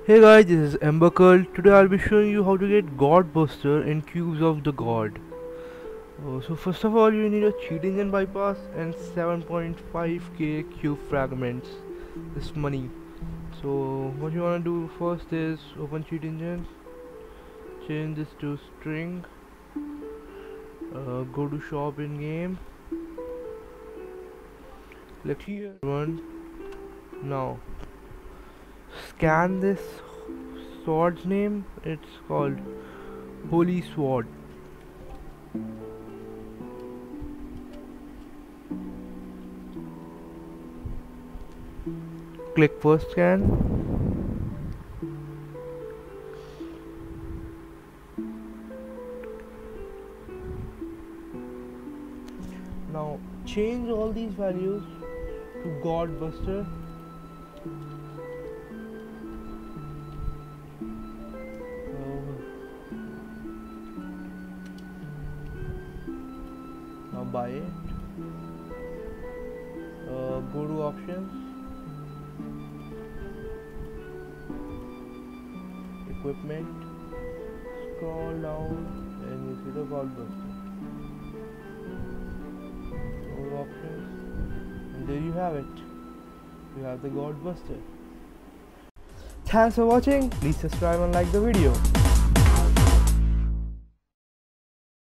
Hey guys, this is Embercurl. Today I'll be showing you how to get God Buster in Cubes of the God. So first of all, you need a cheat engine bypass and 7.5k cube fragments. This money. So what you wanna do first is open cheat engine, change this to string, go to shop in game, click here one. Now scan this sword's name. It's called Holy Sword. Click first scan. Now change all these values to God Buster. Now buy it. Go to options, equipment, scroll down and you see the God Buster. Go to options and there you have it. You have the God Buster. Thanks for watching. Please subscribe and like the video.